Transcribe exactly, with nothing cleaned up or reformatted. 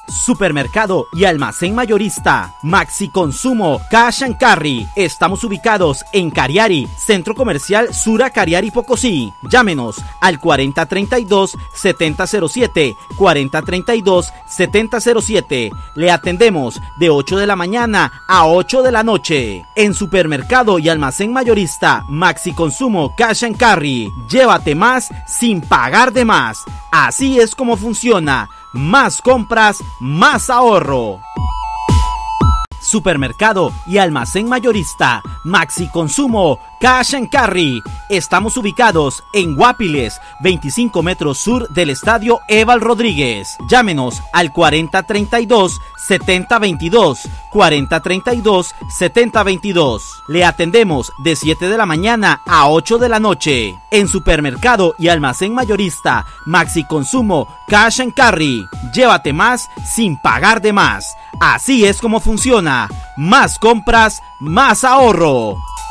Supermercado y almacén mayorista Maxi Consumo Cash and Carry. Estamos ubicados en Cariari, Centro Comercial Sura Cariari Pocosí. Llámenos al cuarenta treinta y dos, setenta cero siete, cuarenta treinta y dos, setenta cero siete. Le atendemos de ocho de la mañana a ocho de la noche. En Supermercado y almacén mayorista Maxi Consumo Cash and Carry. Llévate más sin pagar de más. Así es como funciona. Más compras, más ahorro. Supermercado y almacén mayorista Maxi Consumo Cash and Carry. Estamos ubicados en Guapiles, veinticinco metros sur del estadio Eval Rodríguez. Llámenos al cuarenta treinta y dos, setenta veintidós, cuarenta treinta y dos, setenta veintidós. Le atendemos de siete de la mañana a ocho de la noche. En Supermercado y almacén mayorista Maxi Consumo Cash and Carry. Llévate más sin pagar de más. Así es como funciona. Más compras, más ahorro.